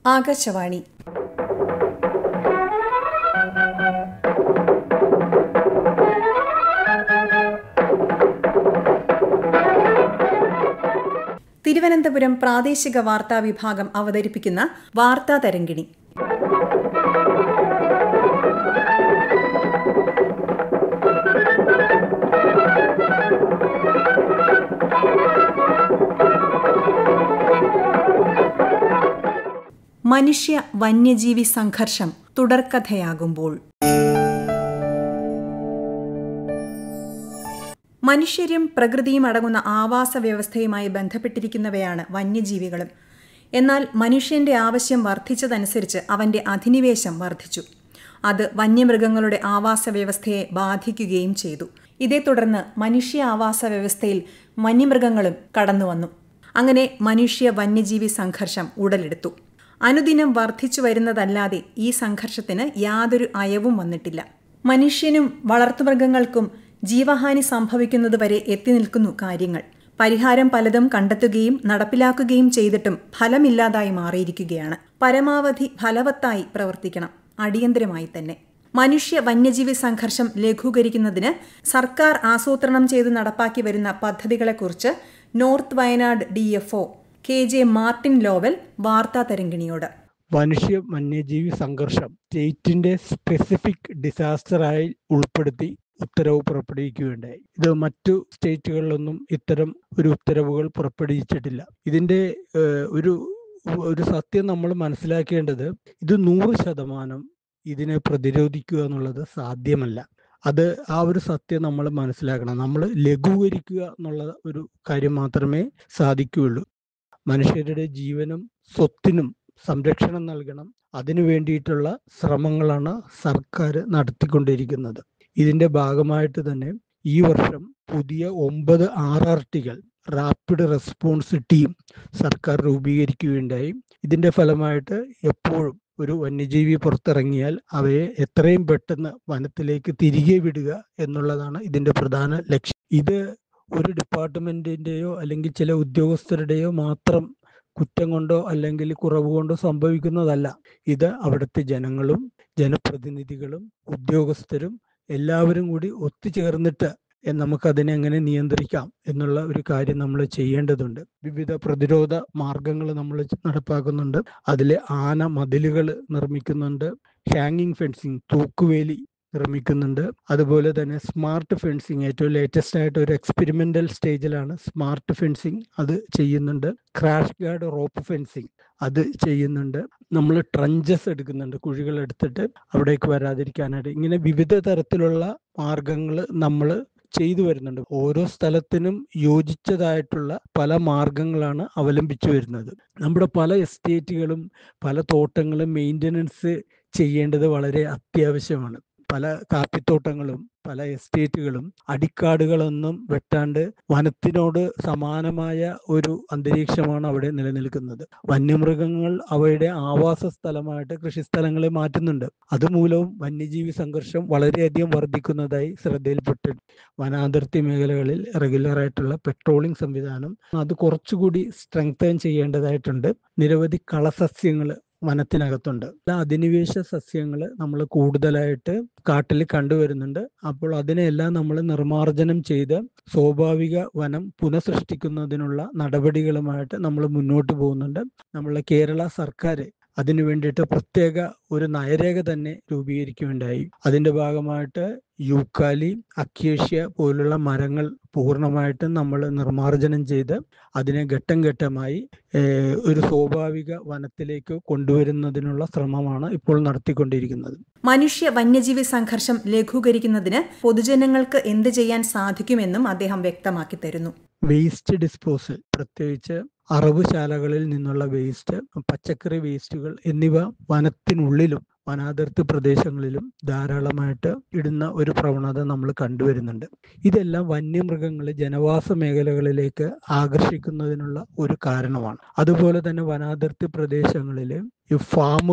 ആകാശവാണി. തിരുവനന്തപുരം പ്രാദേശിക വാർത്താ വിഭാഗം അവതരിപ്പിക്കുന്ന വാർത്താ തരംഗിണി. മനുഷ്യ വന്യജീവി സംഘർഷം തുടർക്കഥയാകുമ്പോൾ മനുഷ്യരും പ്രകൃതിയും അടങ്ങുന്ന ആവാസ വ്യവസ്ഥയുമായി ബന്ധപ്പെട്ടിരിക്കുന്നവയാണ് വന്യജീവികളും. എന്നാൽ മനുഷ്യന്റെ ആവശ്യം വർദ്ധിച്ചതനുസരിച്ച് അവന്റെ അധിനിവേശം വർദ്ധിച്ചു. അത് വന്യമൃഗങ്ങളുടെ ആവാസ വ്യവസ്ഥയെ ബാധിക്കുകയും ചെയ്തു. ഇതേ തുടർന്ന് മനുഷ്യ ആവാസ വ്യവസ്ഥയിൽ വന്യമൃഗങ്ങളും കടന്നുവന്നു. അങ്ങനെ മനുഷ്യ വന്യജീവി സംഘർഷം ഉടലെടുത്തു. അനുദിനം വർദ്ധിച്ചു വരുന്നതല്ലാതെ ഈ സംഘർഷത്തിന് യാതൊരു അയവും വന്നിട്ടില്ല. മനുഷ്യനും വളർത്തുമൃഗങ്ങൾക്കും ജീവഹാനി സംഭവിക്കുന്നതുവരെ എത്തി നിൽക്കുന്നു കാര്യങ്ങൾ. പരിഹാരം പലതും കണ്ടെത്തുകയും നടപ്പിലാക്കുകയും ചെയ്തിട്ടും ഫലമില്ലാതായി മാറിയിരിക്കുകയാണ്. പരമാവധി ഫലവത്തായി പ്രവർത്തിക്കണം, അടിയന്തരമായി തന്നെ. മനുഷ്യ വന്യജീവി സംഘർഷം ലഘൂകരിക്കുന്നതിന് സർക്കാർ ആസൂത്രണം ചെയ്ത് നടപ്പാക്കി വരുന്ന പദ്ധതികളെക്കുറിച്ച് north Wayanad DFO KJ Martin Lowell വാർത്താ തരംഗിണിയോട്. മനുഷ്യ വന്യജീവി സംഘർഷം സ്റ്റേറ്റിന്റെ സ്പെസിഫിക് ഡിസാസ്റ്ററായി ഉൾപ്പെടുത്തി ഉത്തരവ് പുറപ്പെടുവിക്കുകയുണ്ടായി. ഇത് മറ്റു സ്റ്റേറ്റുകളിലൊന്നും ഇത്തരം ഒരു ഉത്തരവുകൾ പുറപ്പെടുവിച്ചിട്ടില്ല. ഇതിന്റെ ഒരു സത്യം നമ്മൾ മനസ്സിലാക്കേണ്ടത്, ഇത് 100% ഇതിനെ പ്രതിരോധിക്കുക എന്നുള്ളത് സാധ്യമല്ല. അത് ആ ഒരു സത്യം നമ്മൾ മനസ്സിലാക്കണം. നമ്മൾ ലഘൂകരിക്കുക എന്നുള്ള ഒരു കാര്യം മാത്രമേ സാധിക്കുകയുള്ളൂ. മനുഷ്യരുടെ ജീവനും സ്വത്തിനും സംരക്ഷണം നൽകണം. അതിനു വേണ്ടിയിട്ടുള്ള ശ്രമങ്ങളാണ് സർക്കാർ നടത്തിക്കൊണ്ടിരിക്കുന്നത്. ഇതിന്റെ ഭാഗമായിട്ട് തന്നെ ഈ വർഷം പുതിയ 9 RRTകൾ റാപ്പിഡ് റെസ്പോൺസ് ടീം സർക്കാർ രൂപീകരിക്കുകയുണ്ടായി. ഇതിന്റെ ഫലമായിട്ട് എപ്പോഴും ഒരു വന്യജീവി പുറത്തിറങ്ങിയാൽ അവയെ എത്രയും പെട്ടെന്ന് വനത്തിലേക്ക് തിരികെ വിടുക എന്നുള്ളതാണ് ഇതിന്റെ പ്രധാന ലക്ഷ്യം. ഇത് ഒരു ഡിപ്പാർട്ട്മെന്റിന്റെയോ അല്ലെങ്കിൽ ചില ഉദ്യോഗസ്ഥരുടെയോ മാത്രം കുറ്റം കൊണ്ടോ അല്ലെങ്കിൽ കുറവ് കൊണ്ടോ സംഭവിക്കുന്നതല്ല. ഇത് അവിടുത്തെ ജനങ്ങളും ജനപ്രതിനിധികളും ഉദ്യോഗസ്ഥരും എല്ലാവരും കൂടി ഒത്തുചേർന്നിട്ട് നമുക്കതിനെ എങ്ങനെ നിയന്ത്രിക്കാം എന്നുള്ള ഒരു കാര്യം നമ്മൾ ചെയ്യേണ്ടതുണ്ട്. വിവിധ പ്രതിരോധ മാർഗങ്ങൾ നമ്മൾ നടപ്പാക്കുന്നുണ്ട്. അതിലെ ആന മതിലുകൾ നിർമ്മിക്കുന്നുണ്ട്, ഹാങ്ങിങ് ഫെൻസിങ് തൂക്കുവേലി നിർമ്മിക്കുന്നുണ്ട്. അതുപോലെ തന്നെ സ്മാർട്ട് ഫെൻസിങ് ഏറ്റവും ലേറ്റസ്റ്റ് ആയിട്ട് ഒരു എക്സ്പെരിമെന്റൽ സ്റ്റേജിലാണ് സ്മാർട്ട് ഫെൻസിങ്, അത് ചെയ്യുന്നുണ്ട്. ക്രാഷ് ഗാർഡ് റോപ്പ് ഫെൻസിങ് അത് ചെയ്യുന്നുണ്ട്. നമ്മൾ ട്രഞ്ചസ് എടുക്കുന്നുണ്ട്, കുഴികൾ എടുത്തിട്ട് അവിടേക്ക് വരാതിരിക്കാനായിട്ട്. ഇങ്ങനെ വിവിധ തരത്തിലുള്ള മാർഗങ്ങൾ നമ്മൾ ചെയ്തു വരുന്നുണ്ട്. ഓരോ സ്ഥലത്തിനും യോജിച്ചതായിട്ടുള്ള പല മാർഗങ്ങളാണ് അവലംബിച്ചു വരുന്നത്. നമ്മുടെ പല എസ്റ്റേറ്റുകളും പല തോട്ടങ്ങളും മെയിൻ്റനൻസ് ചെയ്യേണ്ടത് വളരെ അത്യാവശ്യമാണ്. പല കാപ്പിത്തോട്ടങ്ങളും പല എസ്റ്റേറ്റുകളും അടിക്കാടുകളൊന്നും വെട്ടാണ്ട് വനത്തിനോട് സമാനമായ ഒരു അന്തരീക്ഷമാണ് അവിടെ നിലനിൽക്കുന്നത്. വന്യമൃഗങ്ങൾ അവയുടെ ആവാസ സ്ഥലമായിട്ട് കൃഷിസ്ഥലങ്ങളെ മാറ്റുന്നുണ്ട്. അതുമൂലവും വന്യജീവി സംഘർഷം വളരെയധികം വർദ്ധിക്കുന്നതായി ശ്രദ്ധയിൽപ്പെട്ടു. വനാതിർത്തി മേഖലകളിൽ റെഗുലറായിട്ടുള്ള പെട്രോളിംഗ് സംവിധാനം അത് കുറച്ചുകൂടി സ്ട്രെങ്തൻ ചെയ്യേണ്ടതായിട്ടുണ്ട്. നിരവധി കളസസ്യങ്ങൾ വനത്തിനകത്തുണ്ട്. അധിനിവേശ സസ്യങ്ങൾ നമ്മൾ കൂടുതലായിട്ട് കാട്ടിൽ കണ്ടുവരുന്നുണ്ട്. അപ്പോൾ അതിനെല്ലാം നമ്മൾ നിർമ്മാർജ്ജനം ചെയ്ത് സ്വാഭാവിക വനം പുനഃസൃഷ്ടിക്കുന്നതിനുള്ള നടപടികളുമായിട്ട് നമ്മൾ മുന്നോട്ട് പോകുന്നുണ്ട്. നമ്മളെ കേരള സർക്കാർ അതിനു വേണ്ടിയിട്ട് പ്രത്യേക ഒരു നയരേഖ തന്നെ രൂപീകരിക്കുകയുണ്ടായി. അതിന്റെ ഭാഗമായിട്ട് യൂക്കാലി, അക്കേഷ്യ പോലുള്ള മരങ്ങൾ പൂർണ്ണമായിട്ടും നമ്മൾ നിർമ്മാർജ്ജനം ചെയ്ത് അതിനെ ഘട്ടം ഘട്ടമായി ഒരു സ്വാഭാവിക വനത്തിലേക്ക് കൊണ്ടുവരുന്നതിനുള്ള ശ്രമമാണ് ഇപ്പോൾ നടത്തിക്കൊണ്ടിരിക്കുന്നത്. മനുഷ്യ വന്യജീവി സംഘർഷം ലഘൂകരിക്കുന്നതിന് പൊതുജനങ്ങൾക്ക് എന്ത് ചെയ്യാൻ സാധിക്കുമെന്നും അദ്ദേഹം വ്യക്തമാക്കി തരുന്നു. വേസ്റ്റ് ഡിസ്പോസൽ, പ്രത്യേകിച്ച് അറവുശാലകളിൽ നിന്നുള്ള വേസ്റ്റ്, പച്ചക്കറി വേസ്റ്റുകൾ എന്നിവ വനത്തിനുള്ളിലും വനാതിർത്തി പ്രദേശങ്ങളിലും ധാരാളമായിട്ട് ഇടുന്ന ഒരു പ്രവണത നമ്മൾ കണ്ടുവരുന്നുണ്ട്. ഇതെല്ലാം വന്യമൃഗങ്ങളെ ജനവാസ മേഖലകളിലേക്ക് ആകർഷിക്കുന്നതിനുള്ള ഒരു കാരണമാണ്. അതുപോലെ തന്നെ വനാതിർത്തി പ്രദേശങ്ങളിൽ ഈ ഫാമുകൾ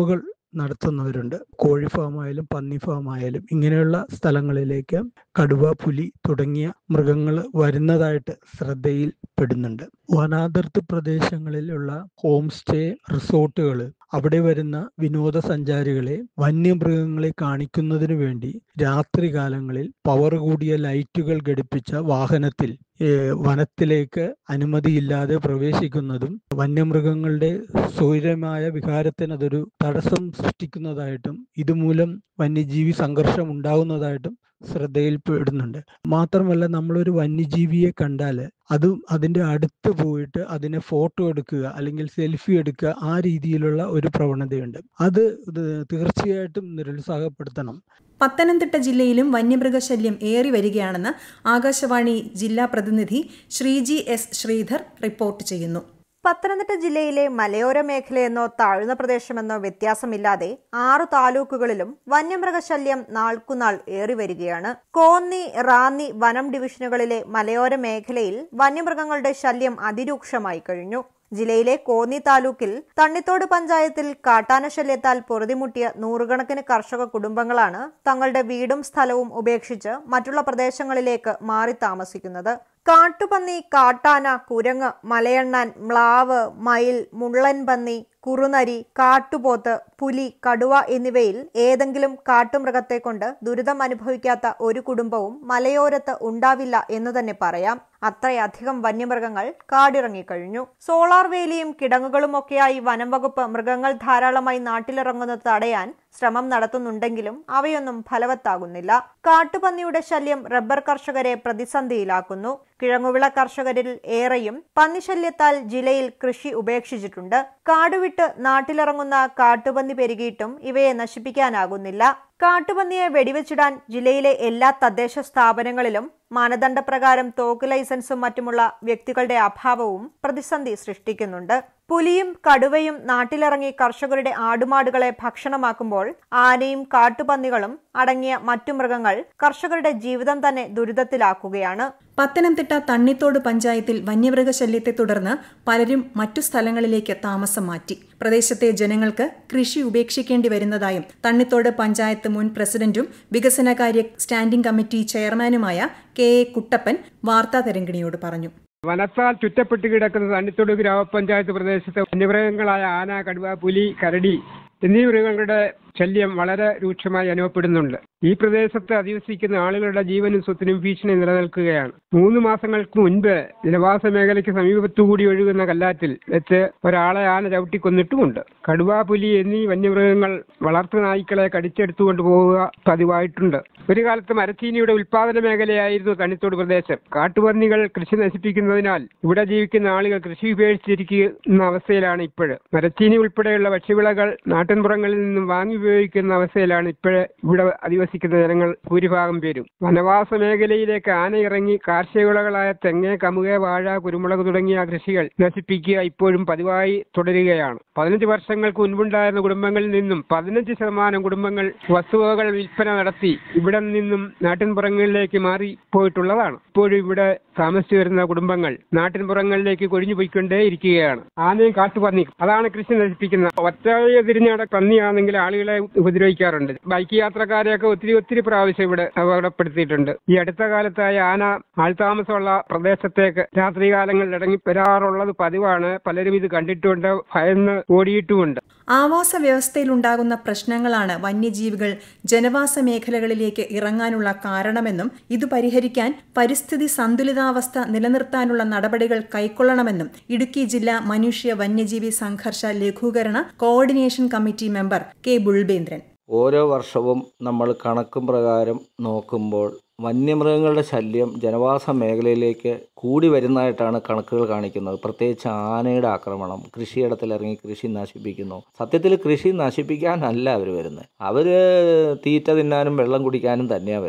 നടത്തുന്നവരുണ്ട്. കോഴി ഫാമായാലും പന്നി ഫാമായാലും ഇങ്ങനെയുള്ള സ്ഥലങ്ങളിലേക്ക് കടുവ, പുലി തുടങ്ങിയ മൃഗങ്ങൾ വരുന്നതായിട്ട് ശ്രദ്ധയിൽപ്പെടുന്നുണ്ട്. വനാതിർത്തി പ്രദേശങ്ങളിലുള്ള ഹോം സ്റ്റേ റിസോർട്ടുകൾ അവിടെ വരുന്ന വിനോദസഞ്ചാരികളെ വന്യമൃഗങ്ങളെ കാണിക്കുന്നതിന് വേണ്ടി രാത്രികാലങ്ങളിൽ പവർ കൂടിയ ലൈറ്റുകൾ ഘടിപ്പിച്ച വാഹനത്തിൽ വനത്തിലേക്ക് അനുമതിയില്ലാതെ പ്രവേശിക്കുന്നതും വന്യമൃഗങ്ങളുടെ സ്വൈരമായ വിഹാരത്തിന് അതൊരു തടസ്സം സൃഷ്ടിക്കുന്നതായിട്ടും ഇതുമൂലം വന്യജീവി സംഘർഷം ഉണ്ടാകുന്നതായിട്ടും ശ്രദ്ധയിൽപ്പെടുന്നുണ്ട്. മാത്രമല്ല, നമ്മളൊരു വന്യജീവിയെ കണ്ടാൽ അതിൻ്റെ അടുത്ത് പോയിട്ട് അതിനെ ഫോട്ടോ എടുക്കുക അല്ലെങ്കിൽ സെൽഫി എടുക്കുക, ആ രീതിയിലുള്ള ഒരു പ്രവണതയുണ്ട്. അത് തീർച്ചയായിട്ടും നിരുത്സാഹപ്പെടുത്തണം. പത്തനംതിട്ട ജില്ലയിലും വന്യമൃഗശല്യം ഏറി വരികയാണെന്ന് ആകാശവാണി ജില്ലാ പ്രതിനിധി ശ്രീജി എസ് ശ്രീധർ റിപ്പോർട്ട് ചെയ്യുന്നു. പത്തനംതിട്ട ജില്ലയിലെ മലയോര മേഖലയെന്നോ താഴ്ന്ന പ്രദേശമെന്നോ വ്യത്യാസമില്ലാതെ 6 താലൂക്കുകളിലും വന്യമൃഗശല്യം നാൾക്കുനാൾ ഏറി വരികയാണ്. കോന്നി, റാന്നി വനം ഡിവിഷനുകളിലെ മലയോര മേഖലയിൽ വന്യമൃഗങ്ങളുടെ ശല്യം അതിരൂക്ഷമായി കഴിഞ്ഞു. ജില്ലയിലെ കോന്നി താലൂക്കിൽ തണ്ണിത്തോട് പഞ്ചായത്തിൽ കാട്ടാനശല്യത്താൽ പൊറുതിമുട്ടിയ നൂറുകണക്കിന് കർഷക കുടുംബങ്ങളാണ് തങ്ങളുടെ വീടും സ്ഥലവും ഉപേക്ഷിച്ച് മറ്റുള്ള പ്രദേശങ്ങളിലേക്ക് മാറി താമസിക്കുന്നത്. കാട്ടുപന്നി, കാട്ടാന, കുരങ്ങ്, മലയണ്ണാൻ, മ്ലാവ്, മയിൽ, മുള്ളൻ പന്നി, കുറുനരി, കാട്ടുപോത്ത്, പുലി, കടുവ എന്നിവയിൽ ഏതെങ്കിലും കാട്ടുമൃഗത്തെ കൊണ്ട് ദുരിതം അനുഭവിക്കാത്ത ഒരു കുടുംബവും മലയോരത്ത് ഉണ്ടാവില്ല എന്ന് തന്നെ പറയാം. അത്രയധികം വന്യമൃഗങ്ങൾ കാടിറങ്ങിക്കഴിഞ്ഞു. സോളാർ വേലിയും കിടങ്ങുകളുമൊക്കെയായി വനം വകുപ്പ് മൃഗങ്ങൾ ധാരാളമായി നാട്ടിലിറങ്ങുന്നത് തടയാൻ ശ്രമം നടത്തുന്നുണ്ടെങ്കിലും അവയൊന്നും ഫലവത്താകുന്നില്ല. കാട്ടുപന്നിയുടെ ശല്യം റബ്ബർ കർഷകരെ പ്രതിസന്ധിയിലാക്കുന്നു. കിഴങ്ങുവിള കർഷകരിൽ ഏറെയും പന്നിശല്യത്താൽ ജില്ലയിൽ കൃഷി ഉപേക്ഷിച്ചിട്ടുണ്ട്. കാടുവിട്ട് നാട്ടിലിറങ്ങുന്ന കാട്ടുപന്നി പെരുകിയിട്ടും ഇവയെ നശിപ്പിക്കാനാകുന്നില്ല. കാട്ടുപന്നിയെ വെടിവെച്ചിടാൻ ജില്ലയിലെ എല്ലാ തദ്ദേശ സ്ഥാപനങ്ങളിലും മാനദണ്ഡപ്രകാരം തോക്ക് ലൈസൻസും മറ്റുമുള്ള വ്യക്തികളുടെ അഭാവവും പ്രതിസന്ധി സൃഷ്ടിക്കുന്നുണ്ട്. പുലിയും കടുവയും നാട്ടിലിറങ്ങി കർഷകരുടെ ആടുമാടുകളെ ഭക്ഷണമാക്കുമ്പോൾ ആനയും കാട്ടുപന്നികളും അടങ്ങിയ മറ്റു മൃഗങ്ങൾ കർഷകരുടെ ജീവിതം തന്നെ ദുരിതത്തിലാക്കുകയാണ്. പത്തനംതിട്ട തണ്ണിത്തോട് പഞ്ചായത്തിൽ വന്യമൃഗശല്യത്തെ തുടർന്ന് പലരും മറ്റു സ്ഥലങ്ങളിലേക്ക് താമസം മാറ്റി. പ്രദേശത്തെ ജനങ്ങൾക്ക് കൃഷി ഉപേക്ഷിക്കേണ്ടി വരുന്നതായും തണ്ണിത്തോട് പഞ്ചായത്ത് മുൻ പ്രസിഡന്റും വികസനകാര്യ സ്റ്റാൻഡിംഗ് കമ്മിറ്റി ചെയർമാനുമായ കെ എ കുട്ടപ്പൻ വാർത്താതരംഗിണിയോട് പറഞ്ഞു. വനത്താൽ ചുറ്റപ്പെട്ട് കിടക്കുന്ന തണ്ണിത്തോട് ഗ്രാമപഞ്ചായത്ത് പ്രദേശത്തെ വന്യമൃഗങ്ങളായ ആന, കടുവ, പുലി, കരടി എന്നീ മൃഗങ്ങളുടെ ശല്യം വളരെ രൂക്ഷമായി അനുഭവപ്പെടുന്നുണ്ട്. ഈ പ്രദേശത്ത് അധിവസിക്കുന്ന ആളുകളുടെ ജീവനും സ്വത്തിനും ഭീഷണി നിലനിൽക്കുകയാണ്. 3 മാസങ്ങൾക്ക് മുൻപ് ജനവാസ മേഖലയ്ക്ക് സമീപത്തുകൂടി ഒഴുകുന്ന കല്ലാറ്റിൽ വെച്ച് ഒരാളെ ആന ചവിട്ടിക്കൊന്നിട്ടുമുണ്ട്. കടുവ, പുലി എന്നീ വന്യമൃഗങ്ങൾ വളർത്തു നായ്ക്കളെ കടിച്ചെടുത്തുകൊണ്ട് പോവുക പതിവായിട്ടുണ്ട്. ഒരു കാലത്ത് മരച്ചീനിയുടെ ഉൽപാദന മേഖലയായിരുന്നു തണ്ണിത്തോട് പ്രദേശം. കാട്ടുപന്നികൾ കൃഷി നശിപ്പിക്കുന്നതിനാൽ ഇവിടെ ജീവിക്കുന്ന ആളുകൾ കൃഷി ഉപേക്ഷിച്ചിരിക്കുന്ന അവസ്ഥയിലാണ് ഇപ്പോഴ്. മരച്ചീനി ഉൾപ്പെടെയുള്ള ഭക്ഷ്യവിളകൾ നാട്ടിൻപുറങ്ങളിൽ നിന്നും വാങ്ങി ഉപയോഗിക്കുന്ന അവസ്ഥയിലാണ് ഇപ്പോഴ് ഇവിടെ അധിവസിക്കുന്ന ജനങ്ങൾ ഭൂരിഭാഗം പേരും. വനവാസ മേഖലയിലേക്ക് ആന ഇറങ്ങി കാർഷിക വിളകളായ തെങ്ങ്, കമുക്, വാഴ, കുരുമുളക് തുടങ്ങിയ കൃഷികൾ നശിപ്പിക്കുക ഇപ്പോഴും പതിവായി തുടരുകയാണ്. 15 വർഷങ്ങൾക്ക് മുൻപുണ്ടായിരുന്ന കുടുംബങ്ങളിൽ നിന്നും 15% കുടുംബങ്ങൾ വസ്തുവകകൾ വിൽപ്പന നടത്തി ഇവിടെ നിന്നും നാട്ടിൻപുറങ്ങളിലേക്ക് മാറിപ്പോയിട്ടുള്ളതാണ്. ഇപ്പോഴും ഇവിടെ താമസിച്ചു വരുന്ന കുടുംബങ്ങൾ നാട്ടിൻപുറങ്ങളിലേക്ക് കൊഴിഞ്ഞു പോയിക്കൊണ്ടേയിരിക്കുകയാണ്. ആനയും കാട്ടുപന്നി അതാണ് കൃഷി നശിപ്പിക്കുന്നത്. ഒറ്റയെ തിരിഞ്ഞ പന്നിയാണെങ്കിൽ ആളുകളെ ഉപദ്രവിക്കാറുണ്ട്. ബൈക്ക് യാത്രക്കാരെയൊക്കെ ഒത്തിരി പ്രാവശ്യം ഇവിടെ അപകടപ്പെടുത്തിയിട്ടുണ്ട്. ഈ അടുത്ത കാലത്തായി ആന ആൾതാമസമുള്ള പ്രദേശത്തേക്ക് രാത്രികാലങ്ങളിൽ ഇറങ്ങി വരാറുള്ളത് പതിവാണ്. പലരും ഇത് കണ്ടിട്ടുണ്ട്, ഭയന്ന് ഓടിയിട്ടുമുണ്ട്. ആവാസ വ്യവസ്ഥയിലുണ്ടാകുന്ന പ്രശ്നങ്ങളാണ് വന്യജീവികൾ ജനവാസ മേഖലകളിലേക്ക് ഇറങ്ങാനുള്ള കാരണമെന്നും ഇത് പരിഹരിക്കാൻ പരിസ്ഥിതി സന്തുലിതാവസ്ഥ നിലനിർത്താനുള്ള നടപടികൾ കൈക്കൊള്ളണമെന്നും ഇടുക്കി ജില്ലാ മനുഷ്യ വന്യജീവി സംഘർഷ ലഘൂകരണ coordination committee member K Bulbendran. ഓരോ വർഷവും നമ്മൾ കണക്കും പ്രകാരം നോക്കുമ്പോൾ വന്യമൃഗങ്ങളുടെ ശല്യം ജനവാസ മേഖലയിലേക്ക് കൂടി വരുന്നതായിട്ടാണ് കണക്കുകൾ കാണിക്കുന്നത്. പ്രത്യേകിച്ച് ആനയുടെ ആക്രമണം, കൃഷിയിടത്തിലിറങ്ങി കൃഷി നശിപ്പിക്കുന്നു. സത്യത്തിൽ കൃഷി നശിപ്പിക്കാനല്ല അവർ വരുന്നത്, അവർ തീറ്റ തിന്നാനും വെള്ളം കുടിക്കാനും തന്നെയാണ് വരുന്നത്.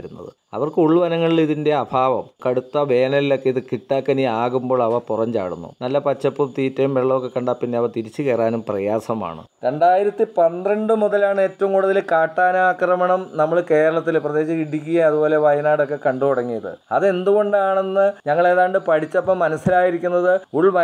അവർക്ക് ഉൾവനങ്ങളിൽ ഇതിൻ്റെ അഭാവം, കടുത്ത വേനലിലൊക്കെ ഇത് കിട്ടാക്കനി ആകുമ്പോൾ അവ പുറംചാടുന്നു. നല്ല പച്ചപ്പും തീറ്റയും വെള്ളമൊക്കെ കണ്ടാൽ പിന്നെ അവ തിരിച്ചു കയറാനും പ്രയാസമാണ്. 2012 മുതലാണ് ഏറ്റവും കൂടുതൽ കാട്ടാന ആക്രമണം നമ്മൾ കേരളത്തിൽ, പ്രത്യേകിച്ച് ഇടുക്കി അതുപോലെ വയനാടൊക്കെ കണ്ടു തുടങ്ങിയത്. അതെന്തുകൊണ്ടാണെന്ന് ഞങ്ങൾ ഏതാണ്ട് പഠിച്ചപ്പോൾ മനസ്സിലായിരിക്കുന്നത്,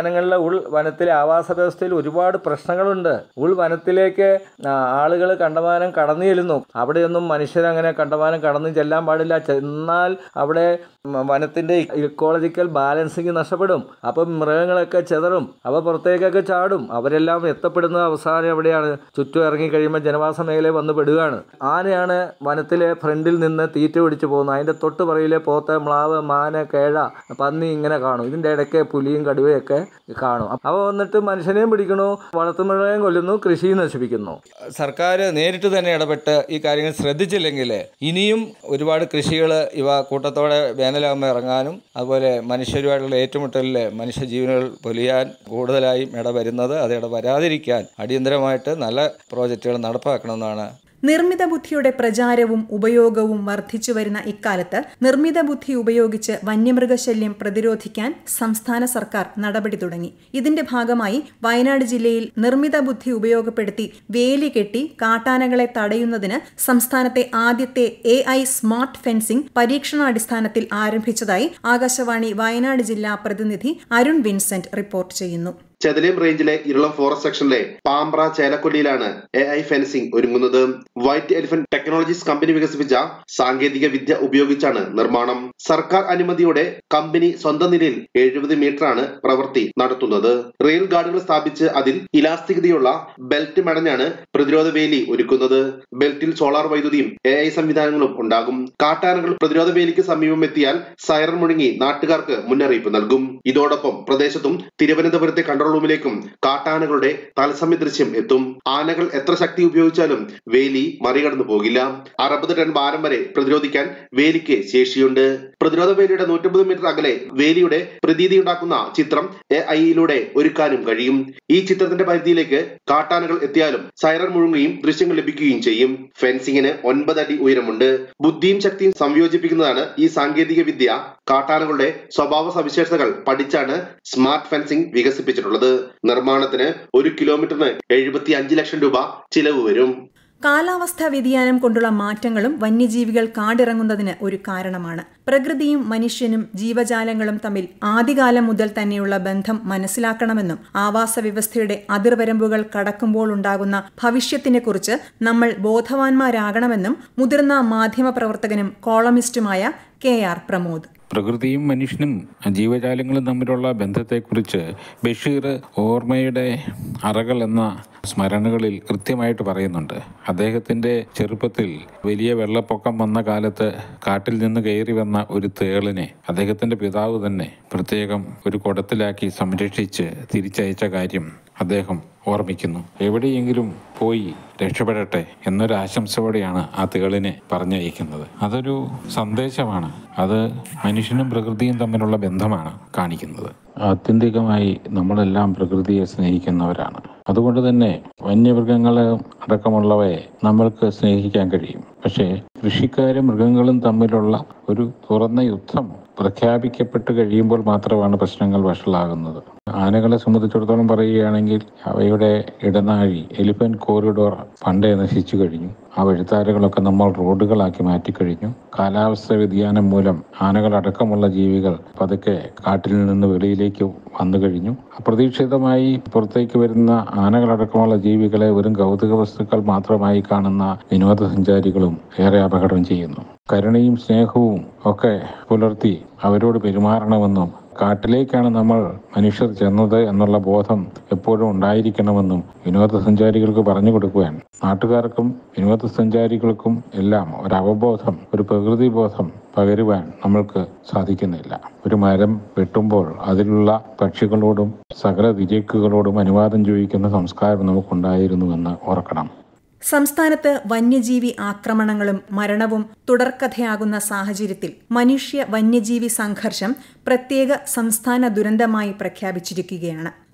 ഉൾവനത്തിലെ ആവാസ വ്യവസ്ഥയിൽ ഒരുപാട് പ്രശ്നങ്ങളുണ്ട്. ഉൾവനത്തിലേക്ക് ആളുകൾ കണ്ടമാനം കടന്നു ചെല്ലുന്നു. അവിടെയൊന്നും മനുഷ്യരങ്ങനെ കണ്ടമാനം കടന്നു ചെല്ലാൻ പാടില്ല. എന്നാൽ അവിടെ വനത്തിൻ്റെ ഇക്കോളജിക്കൽ ബാലൻസിങ് നഷ്ടപ്പെടും. അപ്പം മൃഗങ്ങളൊക്കെ ചെതറും, അവ പുറത്തേക്കൊക്കെ ചാടും. അവരെല്ലാം എത്തപ്പെടുന്ന അവസാനം എവിടെയാണ്? ചുറ്റും ഇറങ്ങിക്കഴിയുമ്പോൾ ജനവാസ മേഖലയിൽ വന്ന് പെടുകയാണ്. ആനയാണ് വനത്തിലെ ഫ്രണ്ടിൽ നിന്ന് തീറ്റ പിടിച്ചു പോകുന്നത്. അതിൻ്റെ തൊട്ട് പറയിലെ പോത്ത്, മ്ലാവ്, മാന, കേഴ, പന്നി ഇങ്ങനെ കാണും. ഇതിൻ്റെ ഇടയ്ക്ക് പുലിയും കടുവയൊക്കെ കാണും. അവ വന്നിട്ട് മനുഷ്യനെയും പിടിക്കുന്നു, വളർത്തുമൃഗങ്ങളെയും കൊല്ലുന്നു, കൃഷി നശിപ്പിക്കുന്നു. സർക്കാർ നേരിട്ട് തന്നെ ഇടപെട്ട് ഈ കാര്യങ്ങൾ ശ്രദ്ധിച്ചില്ലെങ്കിൽ ഇനിയും ഒരുപാട് കൃഷികൾ ഇവ കൂട്ടത്തോടെ വേനലാകുമ്പോൾ ഇറങ്ങാനും അതുപോലെ മനുഷ്യരുമായിട്ടുള്ള ഏറ്റുമുട്ടലിൽ മനുഷ്യജീവനുകൾ പൊലിയാൻ കൂടുതലായും ഇടവരുന്നത്. അത് ഇടവരാതിരിക്കാൻ അടിയന്തരമായിട്ട് നല്ല പ്രോജക്റ്റുകൾ നടപ്പാക്കണമെന്നാണ്. നിർമ്മിത ബുദ്ധിയുടെ പ്രചാരവും ഉപയോഗവും വർദ്ധിച്ചു വരുന്ന ഇക്കാലത്ത് നിർമ്മിത ബുദ്ധി ഉപയോഗിച്ച് വന്യമൃഗശല്യം പ്രതിരോധിക്കാൻ സംസ്ഥാന സർക്കാർ നടപടി തുടങ്ങി. ഇതിന്റെ ഭാഗമായി വയനാട് ജില്ലയിൽ നിർമ്മിത ബുദ്ധി ഉപയോഗപ്പെടുത്തി വേലി കെട്ടി കാട്ടാനകളെ തടയുന്നതിന് സംസ്ഥാനത്തെ ആദ്യത്തെ AI സ്മാർട്ട് ഫെൻസിംഗ് പരീക്ഷണാടിസ്ഥാനത്തിൽ ആരംഭിച്ചതായി ആകാശവാണി വയനാട് ജില്ലാ പ്രതിനിധി അരുൺ വിൻസെന്റ് റിപ്പോർട്ട് ചെയ്യുന്നു. ചെതലേം റേഞ്ചിലെ ഇരുളം ഫോറസ്റ്റ് സെക്ഷനിലെ പാമ്പ്ര ചേലക്കൊല്ലിയിലാണ് AI ഫെൻസിംഗ് ഒരുങ്ങുന്നത്. വൈറ്റ് എലിഫന്റ് ടെക്നോളജീസ് കമ്പനി വികസിപ്പിച്ച സാങ്കേതിക വിദ്യ ഉപയോഗിച്ചാണ് നിർമ്മാണം. സർക്കാർ അനുമതിയോടെ കമ്പനി സ്വന്തം നിലയിൽ 70 മീറ്ററാണ് പ്രവൃത്തി നടത്തുന്നത്. റെയിൽ ഗാർഡുകൾ സ്ഥാപിച്ച് അതിൽ ഇലാസ്തികതയുള്ള ബെൽറ്റ് മെടഞ്ഞാണ് പ്രതിരോധ വേലി ഒരുക്കുന്നത്. ബെൽറ്റിൽ സോളാർ വൈദ്യുതിയും AI സംവിധാനങ്ങളും ഉണ്ടാകും. കാട്ടാനകൾ പ്രതിരോധ വേലിക്ക് സമീപം എത്തിയാൽ സൈറൺ മുഴങ്ങി നാട്ടുകാർക്ക് മുന്നറിയിപ്പ് നൽകും. ഇതോടൊപ്പം പ്രദേശത്തും തിരുവനന്തപുരത്തെ കൺട്രോൾ റൂമിലേക്കും കാട്ടാനകളുടെ തത്സമയ ദൃശ്യം എത്തും. ആനകൾ എത്ര ശക്തി ഉപയോഗിച്ചാലും വേലി മറികടന്നു പോകില്ല. 60 ടൺ ഭാരം വരെ പ്രതിരോധിക്കാൻ വേലിക്ക് ശേഷിയുണ്ട്. പ്രതിരോധ വേലിയുടെ 150 മീറ്റർ അകലെ വേലിയുടെ പ്രതീതിയുണ്ടാക്കുന്ന ചിത്രം AI-യിലൂടെ ഒരുക്കാനും കഴിയും. ഈ ചിത്രത്തിന്റെ പരിധിയിലേക്ക് കാട്ടാനകൾ എത്തിയാലും സൈറൺ മുഴങ്ങുകയും ദൃശ്യങ്ങൾ ലഭിക്കുകയും ചെയ്യും. ഫെൻസിങ്ങിന് 9 അടി ഉയരമുണ്ട്. ബുദ്ധിയും ശക്തിയും സംയോജിപ്പിക്കുന്നതാണ് ഈ സാങ്കേതിക വിദ്യ. കാട്ടാനകളുടെ സ്വഭാവ സവിശേഷതകൾ പഠിച്ചാണ് സ്മാർട്ട് ഫെൻസിംഗ് വികസിപ്പിച്ചിട്ടുള്ളത്. നിർമ്മാണത്തിന് 1 കിലോമീറ്ററിന് 75 ലക്ഷം രൂപ ചിലവ് വരും. കാലാവസ്ഥാ വ്യതിയാനം കൊണ്ടുള്ള മാറ്റങ്ങളും വന്യജീവികൾ കാടിറങ്ങുന്നതിന് ഒരു കാരണമാണ്. പ്രകൃതിയും മനുഷ്യനും ജീവജാലങ്ങളും തമ്മിൽ ആദ്യകാലം മുതൽ തന്നെയുള്ള ബന്ധം മനസ്സിലാക്കണമെന്നും ആവാസ വ്യവസ്ഥയുടെ അതിർവരമ്പുകൾ കടക്കുമ്പോൾ ഉണ്ടാകുന്ന ഭവിഷ്യത്തിനെക്കുറിച്ച് നമ്മൾ ബോധവാന്മാരാകണമെന്നും മുതിർന്ന മാധ്യമപ്രവർത്തകനും കോളമിസ്റ്റുമായ KR പ്രമോദ്. പ്രകൃതിയും മനുഷ്യനും ജീവജാലങ്ങളും തമ്മിലുള്ള ബന്ധത്തെക്കുറിച്ച് ബഷീർ ഓർമ്മയുടെ അറകൾ എന്ന സ്മരണകളിൽ കൃത്യമായിട്ട് പറയുന്നുണ്ട്. അദ്ദേഹത്തിൻ്റെ ചെറുപ്പത്തിൽ വലിയ വെള്ളപ്പൊക്കം വന്ന കാലത്ത് കാട്ടിൽ നിന്ന് കയറി വന്ന ഒരു തേളിനെ അദ്ദേഹത്തിൻ്റെ പിതാവ് തന്നെ പ്രത്യേകം ഒരു കുടത്തിലാക്കി സംരക്ഷിച്ച് തിരിച്ചയച്ച കാര്യം അദ്ദേഹം ഓർമ്മിക്കുന്നു. എവിടെയെങ്കിലും പോയി രക്ഷപ്പെടട്ടെ എന്നൊരാശംസയോടെയാണ് ആ തേളിനെ പറഞ്ഞയക്കുന്നത്. അതൊരു സന്ദേശമാണ്. അത് മനുഷ്യനും പ്രകൃതിയും തമ്മിലുള്ള ബന്ധമാണ് കാണിക്കുന്നത്. ആത്യന്തികമായി നമ്മളെല്ലാം പ്രകൃതിയെ സ്നേഹിക്കുന്നവരാണ്. അതുകൊണ്ട് തന്നെ വന്യമൃഗങ്ങൾ അടക്കമുള്ളവയെ നമ്മൾക്ക് സ്നേഹിക്കാൻ കഴിയും. പക്ഷേ കൃഷിക്കാരും മൃഗങ്ങളും തമ്മിലുള്ള ഒരു തുറന്ന യുദ്ധം പ്രഖ്യാപിക്കപ്പെട്ട് കഴിയുമ്പോൾ മാത്രമാണ് പ്രശ്നങ്ങൾ വഷളാകുന്നത്. ആനകളെ സംബന്ധിച്ചിടത്തോളം പറയുകയാണെങ്കിൽ അവയുടെ ഇടനാഴി എലിഫന്റ് കോറിഡോർ പണ്ടേ നശിച്ചു കഴിഞ്ഞു. ആ വഴിത്താരകളൊക്കെ നമ്മൾ റോഡുകളാക്കി മാറ്റിക്കഴിഞ്ഞു. കാലാവസ്ഥ വ്യതിയാനം മൂലം ആനകളടക്കമുള്ള ജീവികൾ പതുക്കെ കാട്ടിൽ നിന്ന് വെളിയിലേക്ക് വന്നു കഴിഞ്ഞു. അപ്രതീക്ഷിതമായി പുറത്തേക്ക് വരുന്ന ആനകളടക്കമുള്ള ജീവികളെ വെറും കൗതുക വസ്തുക്കൾ മാത്രമായി കാണുന്ന വിനോദസഞ്ചാരികളും ഏറെ അപകടം ചെയ്യുന്നു. കരുണയും സ്നേഹവും ഒക്കെ പുലർത്തി അവരോട് പെരുമാറണമെന്നും കാട്ടിലേക്കാണ് നമ്മൾ മനുഷ്യർ ചെന്നത് എന്നുള്ള ബോധം എപ്പോഴും ഉണ്ടായിരിക്കണമെന്നും വിനോദസഞ്ചാരികൾക്ക് പറഞ്ഞു കൊടുക്കുവാൻ നാട്ടുകാർക്കും വിനോദസഞ്ചാരികൾക്കും എല്ലാം ഒരവബോധം, ഒരു പ്രകൃതി ബോധം പകരുവാൻ നമ്മൾക്ക് സാധിക്കുന്നില്ല. ഒരു മരം വെട്ടുമ്പോൾ അതിലുള്ള പക്ഷികളോടും സകല വിജയിക്കുകളോടും അനുവാദം ചോദിക്കുന്ന സംസ്കാരം നമുക്കുണ്ടായിരുന്നുവെന്ന് ഓർക്കണം. സംസ്ഥാനത്ത് വന്യജീവി ആക്രമണങ്ങളും മരണവും തുടർക്കഥയാകുന്ന സാഹചര്യത്തിൽ മനുഷ്യ വന്യജീവി സംഘർഷം പ്രത്യേക സംസ്ഥാന ദുരന്തമായി പ്രഖ്യാപിച്ചിരിക്കുകയാണ്.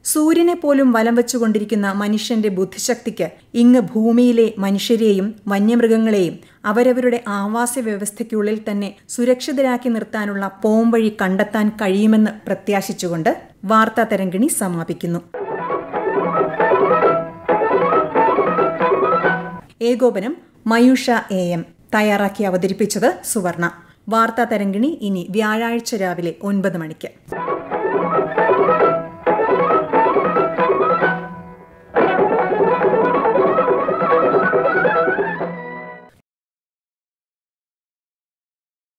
സൂര്യനെ പോലും വലം വെച്ചുകൊണ്ടിരിക്കുന്ന മനുഷ്യന്റെ ബുദ്ധിശക്തിക്ക് ഇങ്ങ് ഭൂമിയിലെ മനുഷ്യരെയും വന്യമൃഗങ്ങളെയും അവരവരുടെ ആവാസ വ്യവസ്ഥയ്ക്കുള്ളിൽ തന്നെ സുരക്ഷിതരാക്കി നിർത്താനുള്ള പോംവഴി കണ്ടെത്താൻ കഴിയുമെന്ന് പ്രത്യാശിച്ചുകൊണ്ട് വാർത്താ തരംഗിണി സമാപിക്കുന്നു. ഏകോപനം മയൂഷ AM. തയ്യാറാക്കി അവതരിപ്പിച്ചത് സുവർണ. വാർത്താ തരംഗിണി ഇനി വ്യാഴാഴ്ച രാവിലെ 9 മണിക്ക്.